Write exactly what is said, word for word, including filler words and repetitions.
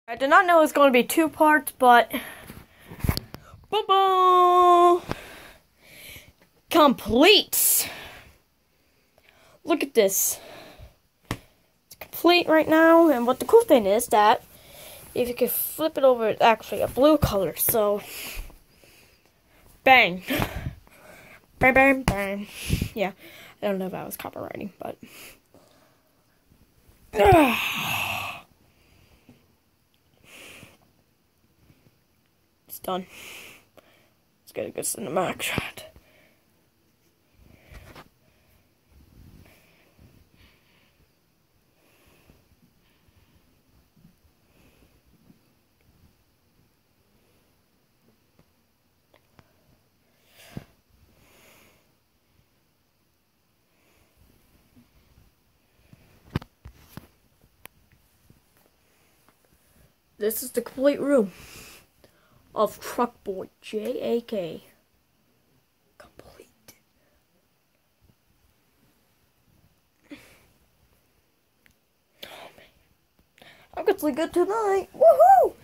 I did not know it was going to be two parts, but boom, boom, complete. Look at this. It's complete right now, and what the cool thing is that if you can flip it over, it's actually a blue color. So, bang, bang, bang, bang. Yeah, I don't know if that was copywriting, but. It's done. Let's get a good cinematic shot. This is the complete room of Truck Boy J A K. Complete. Oh man, I'm gonna sleep good tonight. Woohoo!